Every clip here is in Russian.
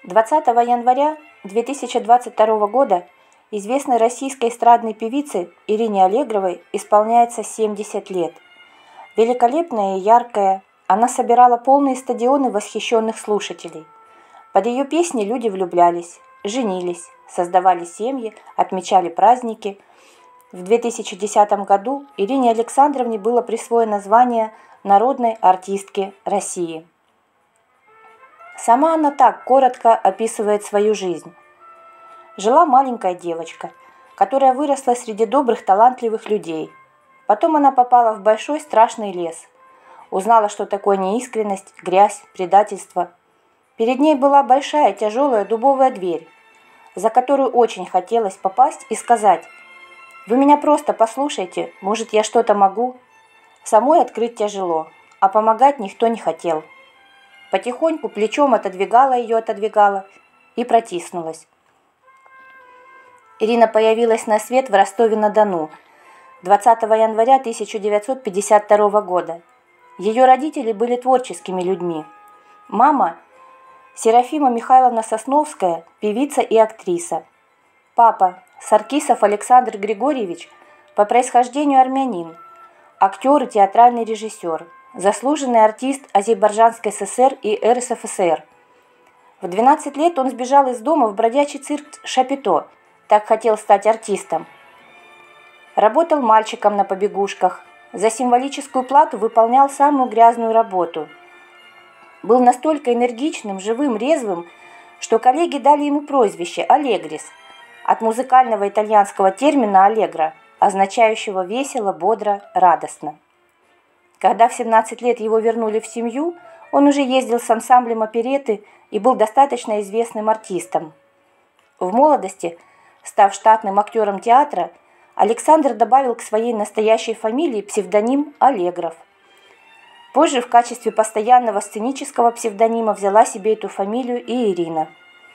20 января 2022 года известной российской эстрадной певице Ирине Аллегровой исполняется 70 лет. Великолепная и яркая, она собирала полные стадионы восхищенных слушателей. Под ее песни люди влюблялись, женились, создавали семьи, отмечали праздники. В 2010 году Ирине Александровне было присвоено звание народной артистки России. Сама она так коротко описывает свою жизнь. Жила маленькая девочка, которая выросла среди добрых, талантливых людей. Потом она попала в большой страшный лес. Узнала, что такое неискренность, грязь, предательство. Перед ней была большая тяжелая дубовая дверь, за которую очень хотелось попасть и сказать: «Вы меня просто послушайте, может, я что-то могу?» Самой открыть тяжело, а помогать никто не хотел. Потихоньку плечом отодвигала и протиснулась. Ирина появилась на свет в Ростове-на-Дону 20 января 1952 года. Ее родители были творческими людьми. Мама – Серафима Михайловна Сосновская, певица и актриса. Папа – Саркисов Александр Григорьевич, по происхождению армянин, актер и театральный режиссер, заслуженный артист Азербайджанской ССР и РСФСР. В 12 лет он сбежал из дома в бродячий цирк «Шапито», так хотел стать артистом. Работал мальчиком на побегушках, за символическую плату выполнял самую грязную работу. Был настолько энергичным, живым, резвым, что коллеги дали ему прозвище «Аллегрис» от музыкального итальянского термина «аллегро», означающего весело, бодро, радостно. Когда в 17 лет его вернули в семью, он уже ездил с ансамблем оперетты и был достаточно известным артистом. В молодости, став штатным актером театра, Александр добавил к своей настоящей фамилии псевдоним Аллегров. Позже в качестве постоянного сценического псевдонима взяла себе эту фамилию и Ирина.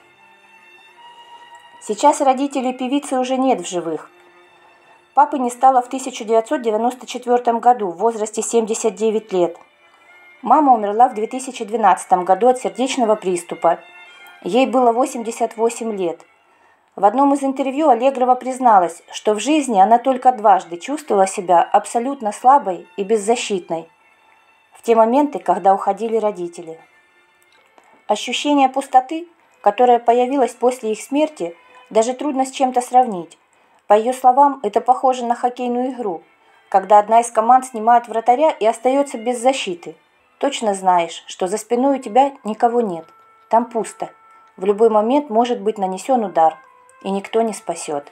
Сейчас родителей певицы уже нет в живых. Папы не стало в 1994 году в возрасте 79 лет. Мама умерла в 2012 году от сердечного приступа. Ей было 88 лет. В одном из интервью Аллегрова призналась, что в жизни она только дважды чувствовала себя абсолютно слабой и беззащитной. В те моменты, когда уходили родители. Ощущение пустоты, которое появилось после их смерти, даже трудно с чем-то сравнить. По ее словам, это похоже на хоккейную игру, когда одна из команд снимает вратаря и остается без защиты. Точно знаешь, что за спиной у тебя никого нет. Там пусто. В любой момент может быть нанесен удар, и никто не спасет.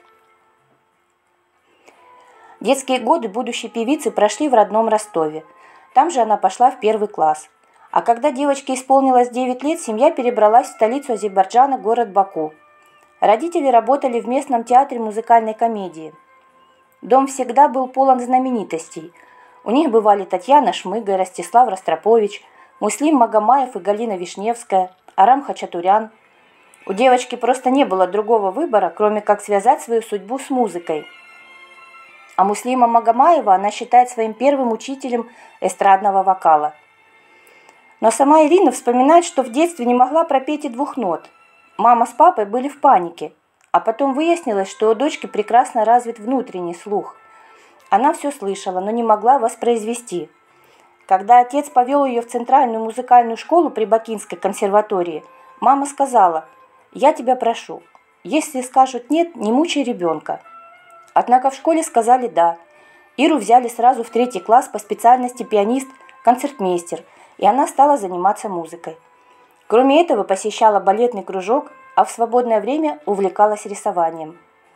Детские годы будущей певицы прошли в родном Ростове. Там же она пошла в 1 класс. А когда девочке исполнилось 9 лет, семья перебралась в столицу Азербайджана, город Баку. Родители работали в местном театре музыкальной комедии. Дом всегда был полон знаменитостей. У них бывали Татьяна Шмыга, Ростислав Ростропович, Муслим Магомаев и Галина Вишневская, Арам Хачатурян. У девочки просто не было другого выбора, кроме как связать свою судьбу с музыкой. А Муслима Магомаева она считает своим первым учителем эстрадного вокала. Но сама Ирина вспоминает, что в детстве не могла пропеть и 2 нот. Мама с папой были в панике, а потом выяснилось, что у дочки прекрасно развит внутренний слух. Она все слышала, но не могла воспроизвести. Когда отец повел ее в Центральную музыкальную школу при Бакинской консерватории, мама сказала: «Я тебя прошу, если скажут нет, не мучай ребенка». Однако в школе сказали «да». Иру взяли сразу в 3 класс по специальности пианист-концертмейстер, и она стала заниматься музыкой. Кроме этого, посещала балетный кружок, а в свободное время увлекалась рисованием.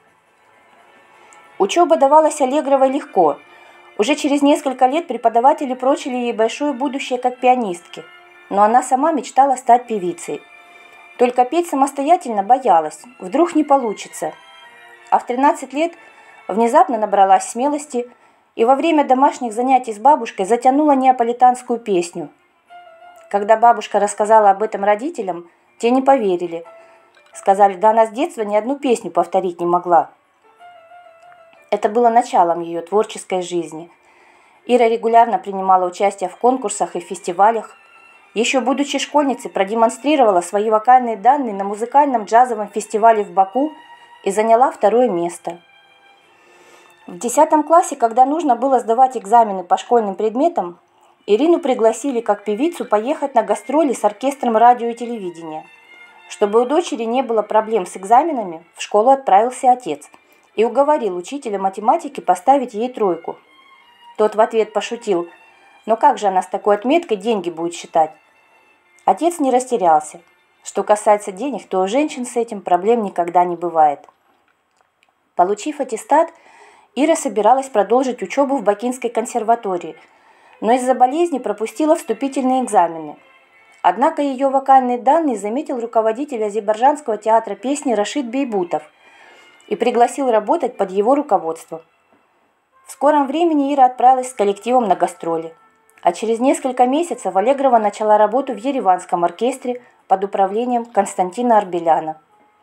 Учеба давалась Аллегровой легко. Уже через несколько лет преподаватели прочили ей большое будущее как пианистки, но она сама мечтала стать певицей. Только петь самостоятельно боялась, вдруг не получится. А в 13 лет внезапно набралась смелости и во время домашних занятий с бабушкой затянула неаполитанскую песню. Когда бабушка рассказала об этом родителям, те не поверили. Сказали: «Да она с детства ни одну песню повторить не могла». Это было началом ее творческой жизни. Ира регулярно принимала участие в конкурсах и фестивалях. Еще будучи школьницей, продемонстрировала свои вокальные данные на музыкальном джазовом фестивале в Баку и заняла 2-е место. В 10 классе, когда нужно было сдавать экзамены по школьным предметам, Ирину пригласили как певицу поехать на гастроли с оркестром радио и телевидения. Чтобы у дочери не было проблем с экзаменами, в школу отправился отец и уговорил учителя математики поставить ей 3. Тот в ответ пошутил: «Но как же она с такой отметкой деньги будет считать?» Отец не растерялся. Что касается денег, то у женщин с этим проблем никогда не бывает. Получив аттестат, Ира собиралась продолжить учебу в Бакинской консерватории, но из-за болезни пропустила вступительные экзамены. Однако ее вокальные данные заметил руководитель Азербайджанского театра песни Рашид Бейбутов и пригласил работать под его руководством. В скором времени Ира отправилась с коллективом на гастроли, а через несколько месяцев Аллегрова начала работу в Ереванском оркестре под управлением Константина Арбеляна.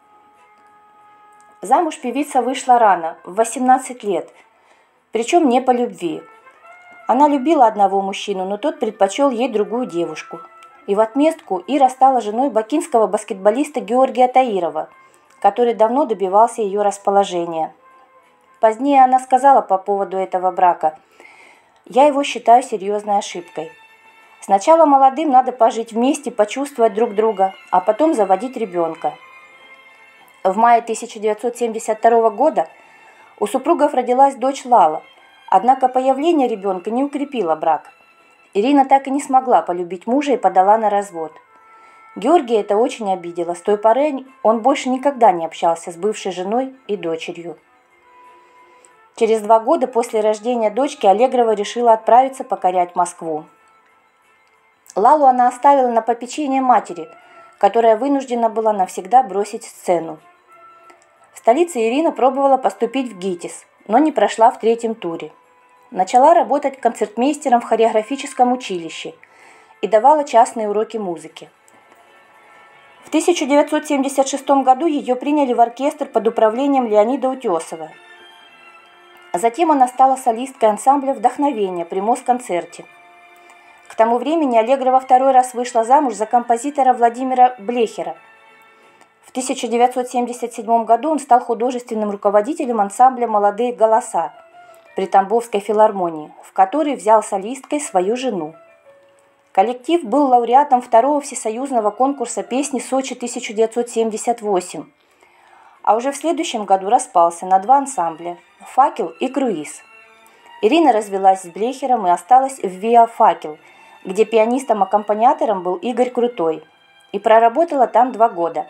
Замуж певица вышла рано, в 18 лет, причем не по любви. Она любила одного мужчину, но тот предпочел ей другую девушку. И в отместку Ира стала женой бакинского баскетболиста Георгия Таирова, который давно добивался ее расположения. Позднее она сказала по поводу этого брака: «Я его считаю серьезной ошибкой. Сначала молодым надо пожить вместе, почувствовать друг друга, а потом заводить ребенка». В мае 1972 года у супругов родилась дочь Лала, однако появление ребенка не укрепило брак. Ирина так и не смогла полюбить мужа и подала на развод. Георгия это очень обидело. С той поры он больше никогда не общался с бывшей женой и дочерью. Через 2 года после рождения дочки Аллегрова решила отправиться покорять Москву. Лалу она оставила на попечение матери, которая вынуждена была навсегда бросить сцену. В столице Ирина пробовала поступить в ГИТИС, но не прошла в 3-м туре. Начала работать концертмейстером в хореографическом училище и давала частные уроки музыки. В 1976 году ее приняли в оркестр под управлением Леонида Утесова. Затем она стала солисткой ансамбля «Вдохновение» при Москонцерте. К тому времени Аллегрова 2-й раз вышла замуж за композитора Владимира Блехера. В 1977 году он стал художественным руководителем ансамбля «Молодые голоса» при Тамбовской филармонии, в который взял солисткой свою жену. Коллектив был лауреатом 2-го всесоюзного конкурса песни «Сочи 1978», а уже в следующем году распался на 2 ансамбля – «Факел» и «Круиз». Ирина развелась с Блехером и осталась в ВИА «Факел», где пианистом-аккомпаниатором был Игорь Крутой, и проработала там 2 года.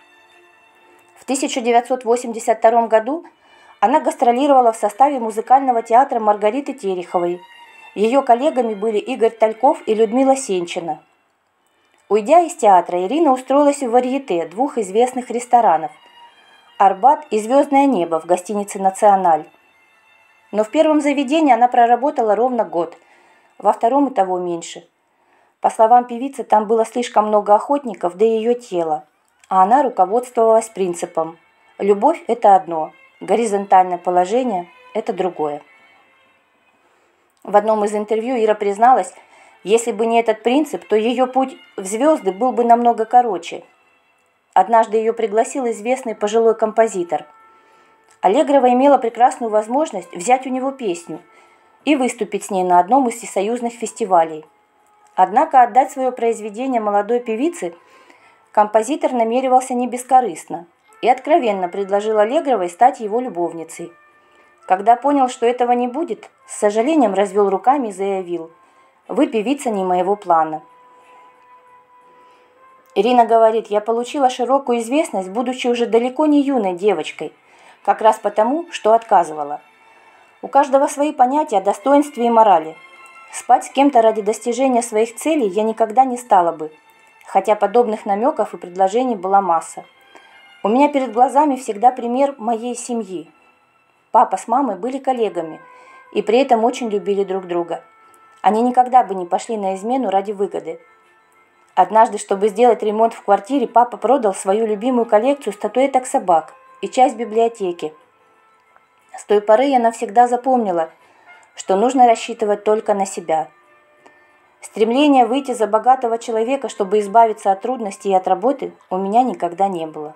В 1982 году она гастролировала в составе музыкального театра Маргариты Тереховой. Ее коллегами были Игорь Тальков и Людмила Сенчина. Уйдя из театра, Ирина устроилась в варьете 2 известных ресторанов – «Арбат» и «Звездное небо» в гостинице «Националь». Но в первом заведении она проработала ровно год, во втором и того меньше. По словам певицы, там было слишком много охотников до ее тела, а она руководствовалась принципом: любовь – это одно, горизонтальное положение – это другое. В одном из интервью Ира призналась, если бы не этот принцип, то ее путь в звезды был бы намного короче. Однажды ее пригласил известный пожилой композитор. Аллегрова имела прекрасную возможность взять у него песню и выступить с ней на одном из всесоюзных фестивалей. Однако отдать свое произведение молодой певице композитор намеревался не бескорыстно и откровенно предложил Аллегровой стать его любовницей. Когда понял, что этого не будет, с сожалением развел руками и заявил: «Вы певица не моего плана». Ирина говорит: «Я получила широкую известность, будучи уже далеко не юной девочкой, как раз потому, что отказывала. У каждого свои понятия о достоинстве и морали. Спать с кем-то ради достижения своих целей я никогда не стала бы, хотя подобных намеков и предложений была масса. У меня перед глазами всегда пример моей семьи. Папа с мамой были коллегами и при этом очень любили друг друга. Они никогда бы не пошли на измену ради выгоды. Однажды, чтобы сделать ремонт в квартире, папа продал свою любимую коллекцию статуэток собак и часть библиотеки. С той поры я навсегда запомнила, что нужно рассчитывать только на себя. Стремления выйти за богатого человека, чтобы избавиться от трудностей и от работы, у меня никогда не было.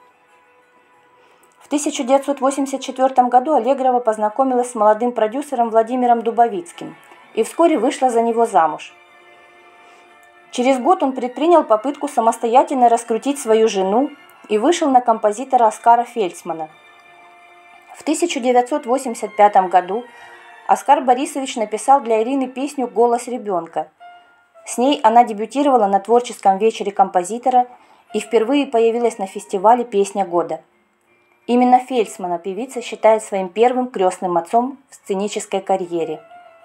В 1984 году Аллегрова познакомилась с молодым продюсером Владимиром Дубовицким и вскоре вышла за него замуж. Через год он предпринял попытку самостоятельно раскрутить свою жену и вышел на композитора Оскара Фельдсмана. В 1985 году Оскар Борисович написал для Ирины песню «Голос ребенка». С ней она дебютировала на творческом вечере композитора и впервые появилась на фестивале «Песня года». Именно Фельдсмана певица считает своим первым крестным отцом в сценической карьере.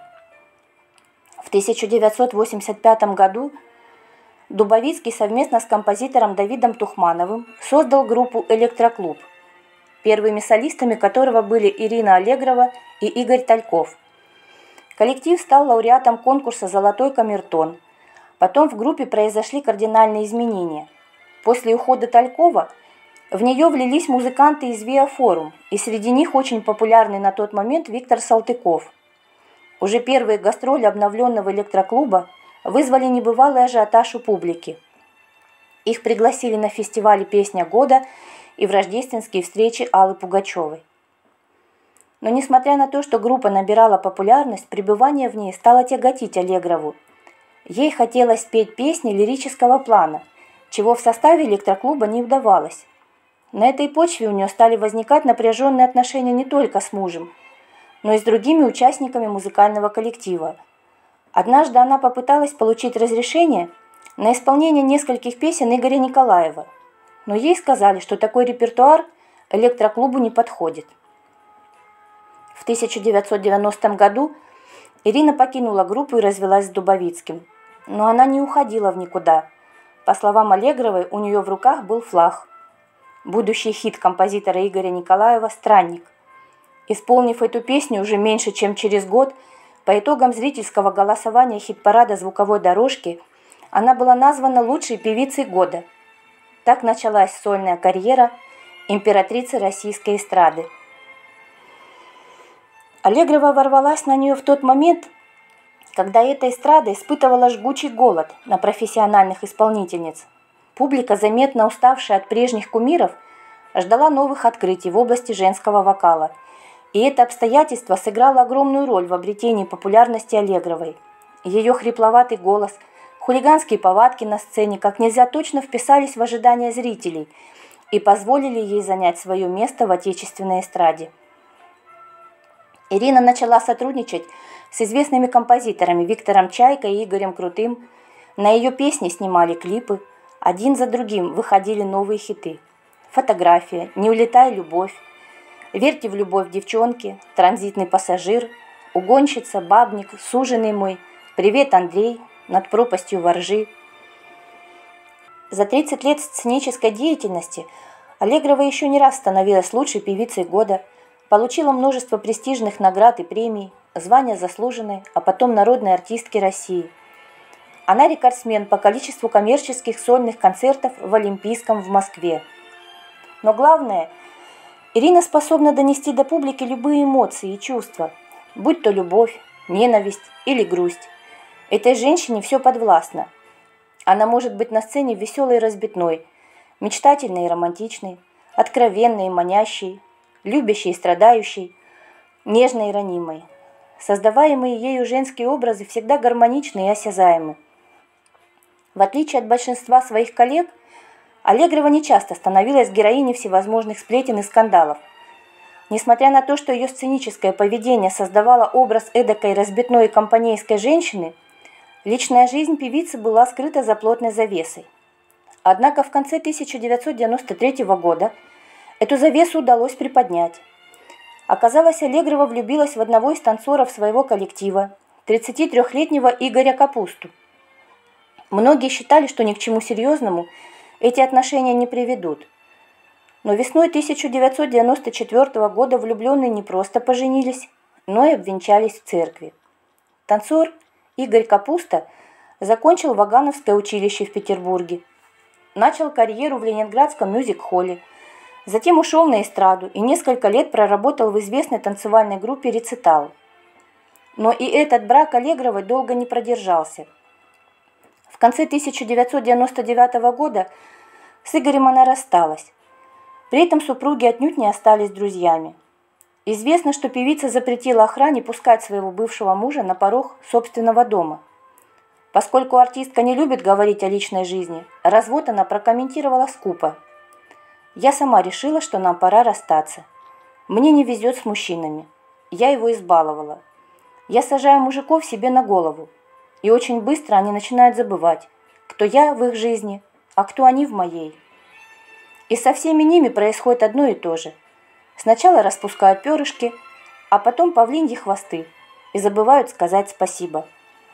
В 1985 году Дубовицкий совместно с композитором Давидом Тухмановым создал группу «Электроклуб», первыми солистами которого были Ирина Аллегрова и Игорь Тальков. Коллектив стал лауреатом конкурса «Золотой камертон». Потом в группе произошли кардинальные изменения. После ухода Талькова в нее влились музыканты из Виафорум, и среди них очень популярный на тот момент Виктор Салтыков. Уже первые гастроли обновленного электроклуба вызвали небывалый ажиотаж у публики. Их пригласили на фестивале «Песня года» и в рождественские встречи Аллы Пугачевой. Но несмотря на то, что группа набирала популярность, пребывание в ней стало тяготить Аллегрову. Ей хотелось петь песни лирического плана, чего в составе электроклуба не удавалось. На этой почве у нее стали возникать напряженные отношения не только с мужем, но и с другими участниками музыкального коллектива. Однажды она попыталась получить разрешение на исполнение нескольких песен Игоря Николаева, но ей сказали, что такой репертуар электроклубу не подходит. В 1990 году Ирина покинула группу и развелась с Дубовицким, но она не уходила в никуда. По словам Аллегровой, у нее в руках был флаг. Будущий хит композитора Игоря Николаева «Странник». Исполнив эту песню уже меньше, чем через год, по итогам зрительского голосования хит-парада звуковой дорожки, она была названа лучшей певицей года. Так началась сольная карьера императрицы российской эстрады. Аллегрова ворвалась на нее в тот момент, когда эта эстрада испытывала жгучий голод на профессиональных исполнительниц. Публика, заметно уставшая от прежних кумиров, ждала новых открытий в области женского вокала. И это обстоятельство сыграло огромную роль в обретении популярности Аллегровой. Ее хрипловатый голос, хулиганские повадки на сцене как нельзя точно вписались в ожидания зрителей и позволили ей занять свое место в отечественной эстраде. Ирина начала сотрудничать с известными композиторами Виктором Чайко и Игорем Крутым. На ее песни снимали клипы. Один за другим выходили новые хиты. «Фотография», «Не улетай, любовь», «Верьте в любовь, девчонки», «Транзитный пассажир», «Угонщица», «Бабник», «Суженый мой», «Привет, Андрей», «Над пропастью воржи». За 30 лет сценической деятельности Аллегрова еще не раз становилась лучшей певицей года, получила множество престижных наград и премий, звания заслуженной, а потом народной артистки России. Она рекордсмен по количеству коммерческих сольных концертов в Олимпийском в Москве. Но главное, Ирина способна донести до публики любые эмоции и чувства, будь то любовь, ненависть или грусть. Этой женщине все подвластно. Она может быть на сцене веселой и разбитной, мечтательной и романтичной, откровенной и манящей, любящей и страдающей, нежной и ранимой. Создаваемые ею женские образы всегда гармоничны и осязаемы. В отличие от большинства своих коллег, Аллегрова нечасто становилась героиней всевозможных сплетен и скандалов. Несмотря на то, что ее сценическое поведение создавало образ эдакой разбитной и компанейской женщины, личная жизнь певицы была скрыта за плотной завесой. Однако в конце 1993 года эту завесу удалось приподнять. Оказалось, Аллегрова влюбилась в одного из танцоров своего коллектива, 33-летнего Игоря Капусту. Многие считали, что ни к чему серьезному эти отношения не приведут. Но весной 1994 года влюбленные не просто поженились, но и обвенчались в церкви. Танцор Игорь Капуста закончил Вагановское училище в Петербурге, начал карьеру в Ленинградском мюзик-холле, затем ушел на эстраду и несколько лет проработал в известной танцевальной группе «Рецитал». Но и этот брак Аллегровой долго не продержался. В конце 1999 года с Игорем она рассталась. При этом супруги отнюдь не остались друзьями. Известно, что певица запретила охране пускать своего бывшего мужа на порог собственного дома. Поскольку артистка не любит говорить о личной жизни, развод она прокомментировала скупо. «Я сама решила, что нам пора расстаться. Мне не везет с мужчинами. Я его избаловала. Я сажаю мужиков себе на голову. И очень быстро они начинают забывать, кто я в их жизни, а кто они в моей. И со всеми ними происходит одно и то же. Сначала распускают перышки, а потом павлиньи хвосты и забывают сказать спасибо».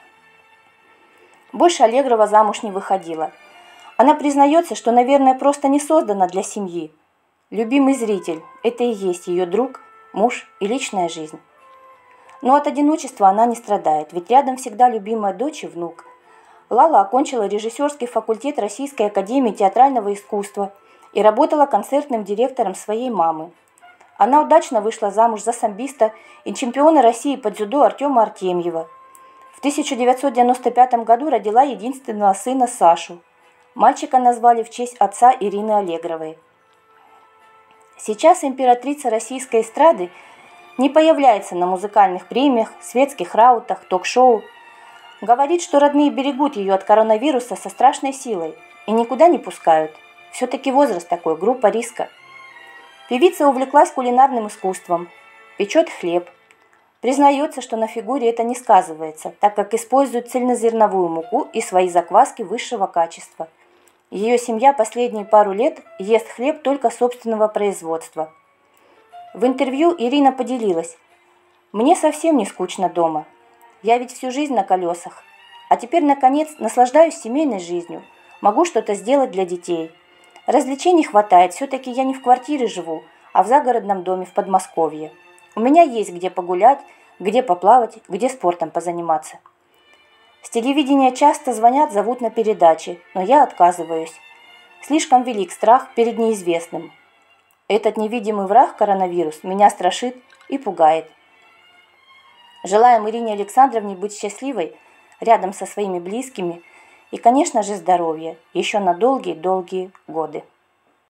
Больше Аллегрова замуж не выходила. Она признается, что, наверное, просто не создана для семьи. Любимый зритель – это и есть ее друг, муж и личная жизнь. Но от одиночества она не страдает, ведь рядом всегда любимая дочь и внук. Лала окончила режиссерский факультет Российской академии театрального искусства и работала концертным директором своей мамы. Она удачно вышла замуж за самбиста и чемпиона России по дзюдо Артема Артемьева. В 1995 году родила единственного сына Сашу. Мальчика назвали в честь отца Ирины Аллегровой. Сейчас императрица российской эстрады не появляется на музыкальных премиях, светских раутах, ток-шоу. Говорит, что родные берегут ее от коронавируса со страшной силой и никуда не пускают. Все-таки возраст такой, группа риска. Певица увлеклась кулинарным искусством, печет хлеб. Признается, что на фигуре это не сказывается, так как использует цельнозерновую муку и свои закваски высшего качества. Ее семья последние пару лет ест хлеб только собственного производства. В интервью Ирина поделилась: «Мне совсем не скучно дома. Я ведь всю жизнь на колесах. А теперь, наконец, наслаждаюсь семейной жизнью. Могу что-то сделать для детей. Развлечений хватает, все-таки я не в квартире живу, а в загородном доме в Подмосковье. У меня есть где погулять, где поплавать, где спортом позаниматься. С телевидения часто звонят, зовут на передачи, но я отказываюсь. Слишком велик страх перед неизвестным. Этот невидимый враг, коронавирус, меня страшит и пугает». Желаем Ирине Александровне быть счастливой рядом со своими близкими и, конечно же, здоровья еще на долгие-долгие годы.